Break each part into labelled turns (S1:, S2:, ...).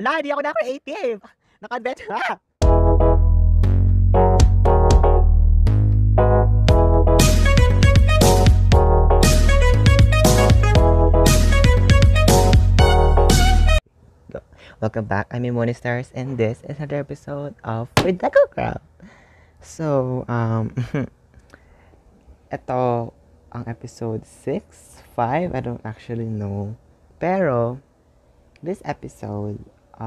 S1: Ala, hindi ako na creative. Naka-adventure ha. Welcome back. I'm immooniestarz and this is another episode of Redeco Craft. So, ito ang episode 6, 5, I don't actually know. Pero, this episode,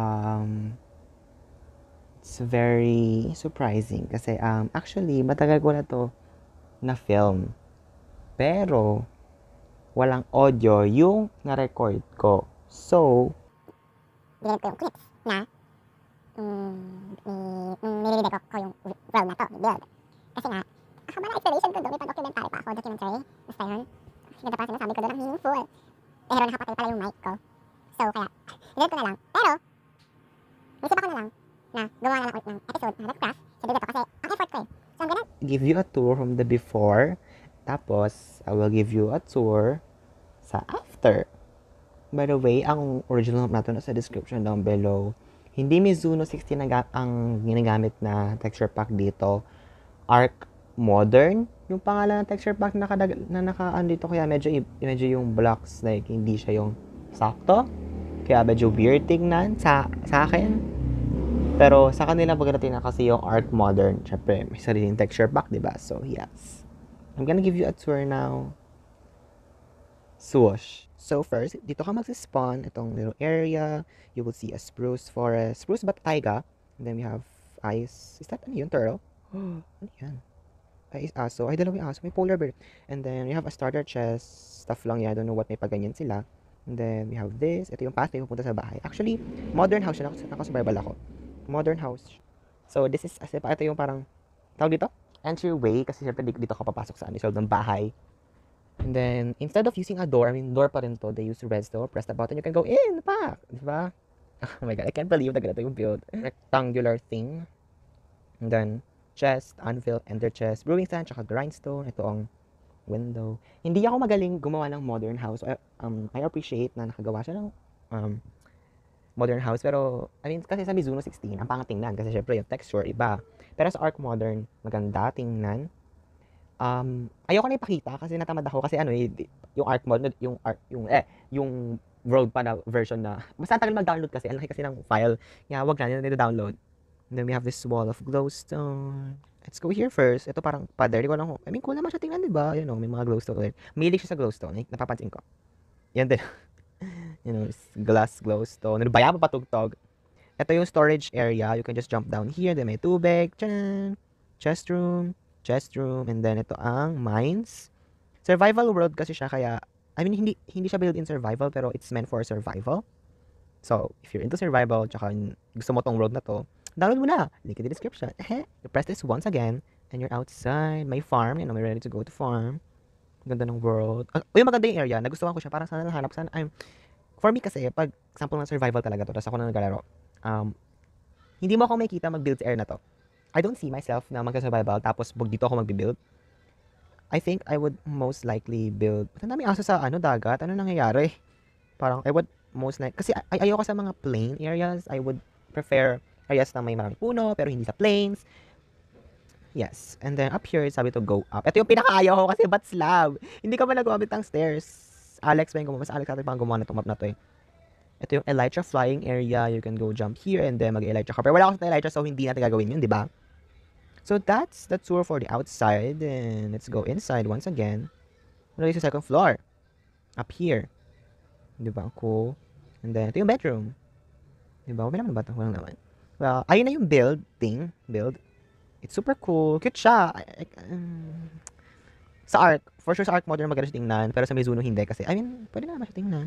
S1: it's very surprising kasi actually matagal ko na to na film. Pero, walang audio yung na-record ko. So,
S2: binilid ko yung clips na nililideco ko yung world na to, build. Kasi nga, akaba na explanation ko doon, may documentary pa ako, documentary, basta yun. Ganda pa sinasabi ko doon, ang meaningful. Pero nakapatay pala yung mic ko. So, kaya, binilid ko na lang. Pero, isip ako na lang na gumawa na lang ulit ng episode na craft sa dito kasi ang effort ko eh. So, I'm gonna
S1: give you a tour from the before. Tapos, I will give you a tour sa after. By the way, ang original map natin sa description down below. Hindi Mizuno 16 ang ginagamit na texture pack dito. Arc Modern yung pangalan ng texture pack na naka-ano dito. Kaya medyo yung blocks like hindi siya yung sakto. Kaya medyo weird tingnan sa akin. Pero sa kanila maganda tingnan kasi yung Arc Modern. Syempre, may sariling texture pack, diba? So, yes. I'm gonna give you a tour now. Swoosh. So first, dito ka mag-spawn itong little area. You will see a spruce forest. Spruce ba taiga? And then we have ice. Is that ano yun? Turtle? Oh, ano yan? Ay, aso. Ay, dalawa yung aso. May polar bear. And then we have a starter chest. Stuff lang yan. I don't know what may paganyan sila. And then we have this. Ito yung path na pupunta sa bahay. Actually, modern house siya. Nakasurvival ako. Modern house. So this is, ito yung parang, tawag dito? Entryway. Kasi syempre dito ka papasok sa ano. So, ng bahay. And then, instead of using a door, I mean, door pa rin to, they use redstone, press the button, you can go in, pa! Diba? Oh my god, I can't believe na ganito yung build. Rectangular thing. And then, chest, anvil, ender chest, brewing stand, tsaka grindstone. Ito ang window. Hindi ako magaling gumawa ng modern house. I appreciate na nakagawa siya ng modern house. Pero, I mean, kasi sa Mizuno 16, ang pangatingnan. Kasi syempre, yung texture, iba. Pero sa Arc Modern, maganda tingnan. Ayoko na ipakita kasi natamad ako kasi yung Arc mode, yung world pa na version na mas tagal mag-download kasi ang laki kasi ng file. Kaya wag na nito download. And then we have this wall of glowstone. Let's go here first. Ito parang pader ko lang. I mean, cool naman siya tingnan, 'di ba? You know, may mga glowstone ulit. Mahilig siya sa glowstone, napapansin ko. Yan din. You know, glass glowstone. Ano ba yan papatugtog? Ito yung storage area. You can just jump down here. Then may tubig. Tchanan! Chest room, and then ito ang mines. Survival world kasi siya, kaya, I mean, hindi siya built in survival, pero it's meant for survival. So, if you're into survival, tsaka gusto mo tong world na to, download mo na. Link in the description. You press this once again, and you're outside. May farm, you know, we're ready to go to farm. Ganda ng world. Yung maganda yung area, nagustuhan ko siya, parang sana nahanap, for me kasi, pag example ng survival talaga to, tapos ako na naglalaro, hindi mo ako makikita mag-build sa area na to. I don't see myself na magka-survival tapos dito ako magbi-build. I think I would most likely build. Ang daming aso sa dagat. Ano nangyayari? Parang I would most likely kasi ayoko sa mga plain areas. I would prefer areas na may maraming puno pero hindi sa plains. Yes. And then up here, sabi to go up. Ito yung pinakaayaw ko kasi ba't slab? Hindi ka ba nagumamit ng stairs? Alex pa yung gumawa. Mas Alex natin pang gumawa na itong map na to eh. Ito yung Elytra flying area. You can go jump here and then mag-Elytra ka. Pero wala ako sa Elytra so hindi natin gagawin yun, di ba? So that's the tour for the outside, and let's go inside once again. Ano yung second floor? Up here. Diba? Cool. And then, ito yung bedroom. Diba? May naman ba ito? Walang naman. Well, ayun na yung build. It's super cool. Cute siya. Sa Arc, for sure sa Arc Modern maganda siya tingnan, pero sa Mizuno hindi kasi, I mean, pwede naman siya tingnan.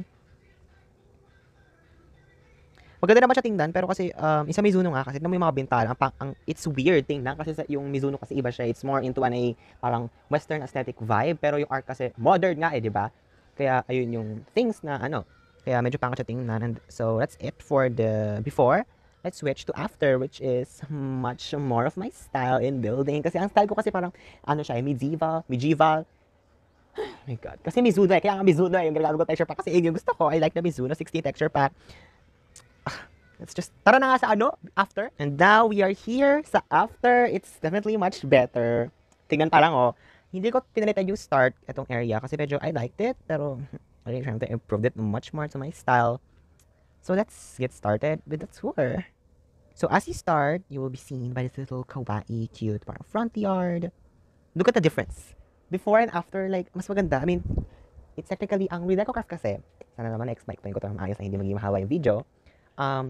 S1: Maganda naman siya tingnan, pero kasi isa Mizuno nga kasi may mga bintana, it's weird tingnan kasi yung Mizuno kasi iba siya, it's more into parang western aesthetic vibe, pero yung Arc kasi modern nga di ba? Kaya ayun yung things na kaya medyo pangit siya tingnan. And so that's it for the before. Let's switch to after, which is much more of my style in building. Kasi ang style ko kasi parang siya, medieval. Oh my god, kasi Mizuno kaya nga Mizuno yung ginagamit ko texture pack kasi yung gusto ko. I like the Mizuno 16 texture pack. Let's just, tara na nga sa ano, after. And now, we are here sa after. It's definitely much better. Tingnan pa lang, oh. Hindi ko pinalitan yung start, itong area, kasi medyo I liked it, pero I'm really trying to improve it much more to my style. So, let's get started with the tour. So, as you start, you will be seen by this little kawaii, cute, parang front yard. Look at the difference. Before and after, like, mas maganda. I mean, it's technically, ang Redeco Craft kasi, sana naman explain ko ito ng maayos na hindi maging mahaba yung video. Um,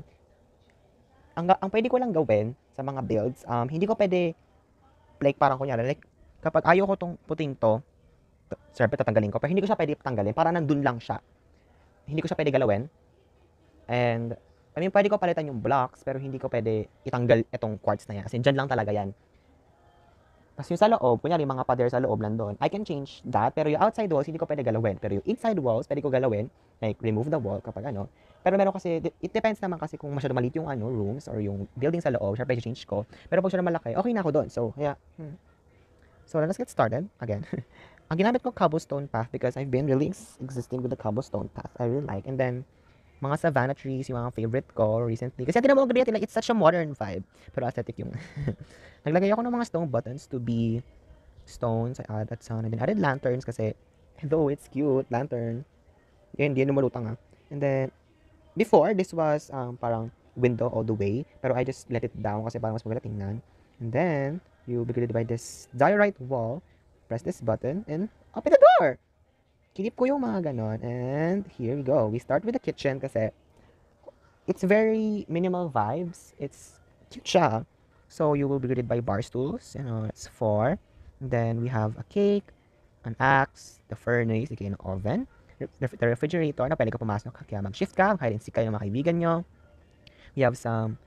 S1: ang pwede ko lang gawin sa mga builds, hindi ko pwede, like, parang kunyari, like, kapag ayaw ko tong puting to, syempre tatanggalin ko, pero hindi ko siya pwede tanggalin, para nandun lang siya. Hindi ko siya pwede galawin. And, I mean, pwede ko palitan yung blocks, pero hindi ko pwede itanggal itong quartz na yan. Kasi dyan lang talaga yan. Tapos yung sa loob, kunyari mga pader sa loob nandun, I can change that, pero yung outside walls, hindi ko pwede galawin. Pero yung inside walls, pwede ko galawin, like, remove the wall kapag ano. Pero meron kasi, it depends naman kasi kung masyado maliit yung ano, rooms or yung building sa loob, syempre change ko. Pero pag siya na malaki, okay na ako doon. So, kaya, So, let's get started again. Ang ginamit ko cobblestone path because I've been really existing with the cobblestone path. I really like. And then, mga savanna trees, yung mga favorite ko recently. Kasi tinan mo, like, it's such a modern vibe. Pero aesthetic yung. Naglagay ako ng mga stone buttons to be stones. I added that sound. And then added lanterns kasi, though it's cute, lantern. Yun, hindi lumalutang ah. And then, before, this was parang window all the way. Pero I just let it down kasi parang mas maganda tingnan. And then, you be greeted by this diorite wall. Press this button and open the door! Kinip ko yung mga ganon. And here we go. We start with the kitchen kasi it's very minimal vibes. It's cute siya. So, you will be greeted by bar stools. You know, it's 4. And then, we have a cake, an axe, the furnace, aka an oven, the refrigerator na pwede ka pumasok kaya mag-shift ka, hide and seek kayo ng mga kaibigan nyo. We have some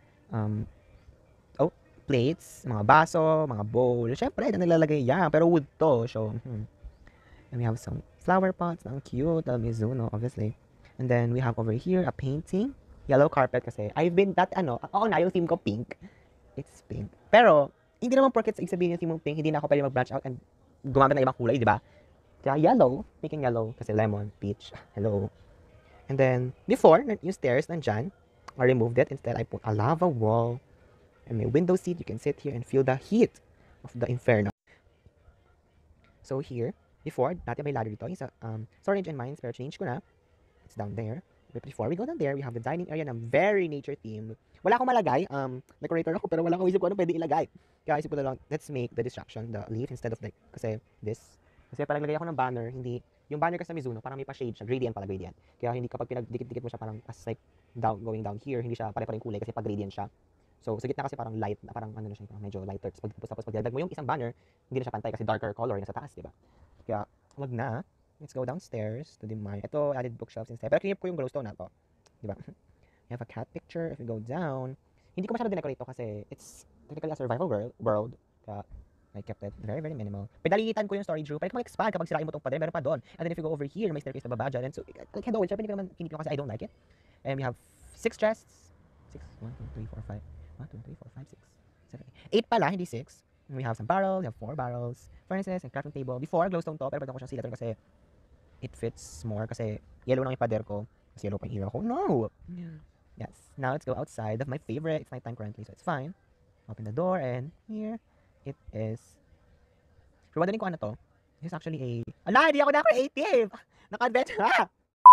S1: plates, mga baso, mga bowl. Syempre, na nilalagay yan. Pero wood to. So, And we have some flower pots. Ang cute. Ang Mizuno, obviously. And then, we have over here a painting. Yellow carpet kasi. I've been that, oo na, yung theme ko pink. It's pink. Pero, hindi naman porket sa sabihin yung theme mo pink, hindi na ako pwede mag-branch out and gumamit ng ibang kulay, di ba? Kaya yellow, making yellow. Kasi lemon, peach, hello. And then, before, yung stairs nandyan, I removed it. Instead, I put a lava wall. And may window seat, you can sit here and feel the heat of the inferno. So here, before, dati may ladder dito, yung sa storage and mines, pero change ko na. It's down there. But before we go down there, we have the dining area na very nature themed. Wala akong malagay, decorator ako, pero wala akong isip ko ano pwede ilagay. Kaya isip ko na lang, let's make the distraction, the leaf, instead of like, kasi this. Kasi parang naglagay ako ng banner, hindi, yung banner kasi sa Mizuno, parang may pa-shade siya, gradient pala, gradient. Kaya hindi kapag pinagdikit-dikit mo siya parang as like, down, going down here, hindi siya pare-pareng kulay kasi pag-gradient siya. So, sa gitna kasi parang light, parang ano na siya, parang medyo lighter. Tapos pag mo yung isang banner, hindi na siya pantay kasi darker color na sa taas, di ba? Kaya, wag na. Let's go downstairs to the mine. Ito, added bookshelves instead. Pero kinip ko yung glowstone na to. Di ba? We have a cat picture. If we go down, hindi ko masyado dinecorate to kasi it's technically a survival world. Kaya, I kept it very, very minimal. Pinalitan ko yung storage room. Pwede ko mag-expand kapag sirain mo itong pader. Meron pa doon. And then if you go over here, may staircase na baba dyan. And so, like, hello, syempre hindi ko naman kinip kasi I don't like it. And we have 6 chests. 6, 1, 2, 3, 4, 5. 1, 2, 3, 4, 5, 6, 7, 8 pala, hindi 6. We have some barrels, we have 4 barrels, furnaces, and crafting table. Before, glowstone to, pero pwede ko siyang silaton kasi it fits more kasi yellow lang yung pader ko. Kasi yellow pa yung hero ko. No! Yeah. Yes. Now, let's go outside of my favorite. It's nighttime currently, so it's fine. Open the door, and here it is. Rewadalin ko ano to. This is actually a... Ala, hindi ako na-creative! Naka-adventure ha!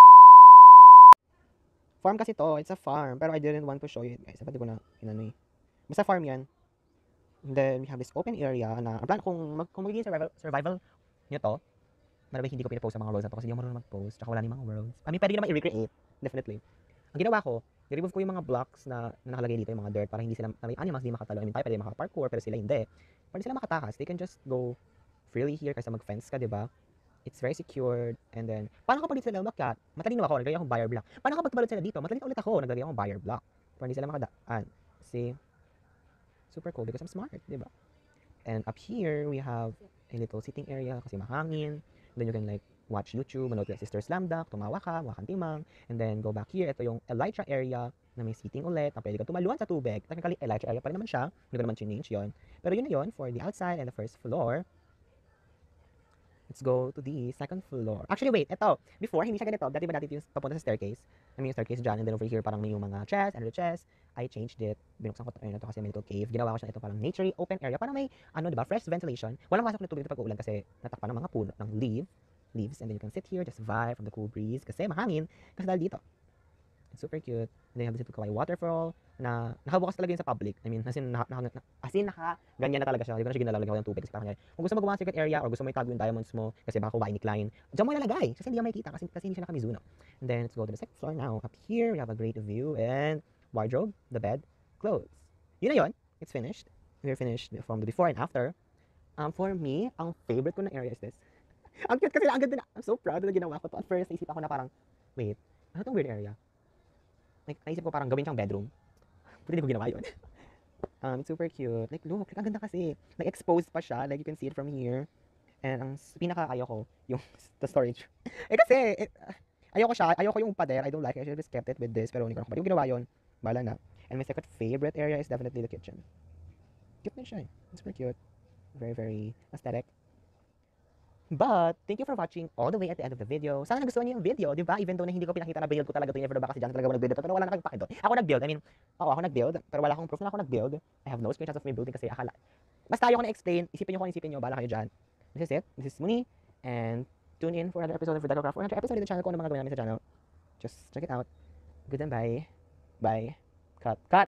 S1: Farm kasi to. It's a farm. Pero I didn't want to show you it, guys. Pati ko na inano eh. Basta farm yan. And then, we have this open area na, ang plan, kung magiging survival nyo to, marami hindi ko pinapost sa mga worlds na to kasi hindi ako marunong mag-post. Tsaka wala na yung mga worlds. I mean, pwede naman i-recreate. Definitely. Ang ginawa ko, i-remove ko yung mga blocks na nakalagay dito, yung mga dirt, para hindi sila, animals hindi makatalo. I mean, tayo pwede makaparkour, pero sila hindi. Pwede sila makatakas. They can just go freely here kasi mag-fence ka, diba? It's very secured. And then, paano kapag dito sila umakyat? Matalino ako, naglagay akong buyer block. Paano kapag tumalon sila dito? Matalino ulit ako, naglagay akong buyer block. Para hindi sila makadaan. See? Super cool because I'm smart, diba? And up here, we have a little sitting area kasi mahangin. Then you can like watch YouTube, manood ka Sister Slam Dunk, tumawa ka, wakang timang. And then go back here, ito yung elytra area na may seating ulit, na pwede ka tumaluan sa tubig. Technically, elytra area pa rin naman siya. Hindi ko naman change yon. Pero yun na yun for the outside and the first floor. Let's go to the second floor. Actually, wait, ito. Before, hindi siya ganito. Dati ba dati yung papunta sa staircase? I mean, yung staircase dyan. And then over here, parang may yung mga chest, and the chest. I changed it. Binuksan ko ito kasi may little cave. Ginawa ko siya ito parang nature open area. Parang may, ano, diba, fresh ventilation. Walang pasok na tubig ito pag-uulan kasi natakpan ng mga puno, ng leaves. And then you can sit here, just vibe from the cool breeze. Kasi mahangin. Kasi dahil dito. It's super cute. And then you have this little kawaii waterfall na nakabukas talaga yun sa public. I mean, as in ganyan na talaga siya. Hindi ko na siya ginalalagyan ko ng tubig kasi parang kung gusto mo gumawa ng secret area or gusto mo itago yung diamonds mo kasi baka kumain ni Klein, diyan mo ilalagay kasi hindi mo makikita kasi hindi siya naka-Mizuno. And then let's go to the second floor now. Up here, we have a great view and wardrobe, the bed, clothes. Yun na yun. It's finished. We're finished from the before and after. For me, ang favorite ko na area is this. Ang cute kasi ang ganda na. I'm so proud na ginawa ko to. At first, naisip ako na parang, wait, ano tong weird area? Like, naisip ko parang gawin siyang bedroom. Buti hindi ko ginawa yun. It's super cute. Like, look, ang ganda kasi. Like, exposed pa siya. Like, you can see it from here. And ang pinaka-ayaw ko, yung the storage. Kasi, ayoko siya. Ayoko yung pader. I don't like it. I should have just kept it with this. Pero hindi ko na ginawa yun. Bala na. And my second favorite area is definitely the kitchen. Cute na siya eh. It's super cute. Very, very aesthetic. But, thank you for watching all the way at the end of the video. Sana nagustuhan niyo yung video, di ba? Even though na hindi ko pinakita na build ko talaga ito, never ba kasi dyan talaga ako nag-build ito, pero wala na kayong pake doon. Ako nag-build, I mean, ako nag-build, pero wala akong proof na ako nag-build. I have no screenshots of me building kasi akala. Basta ayoko na-explain, isipin nyo kung isipin nyo, bala kayo dyan. This is it, this is Moonie, and tune in for another episode of Redeco Craft, or another episode in the channel ko, ano mga gawin namin sa channel. Just check it out. Good and bye. Bye. Cut. Cut!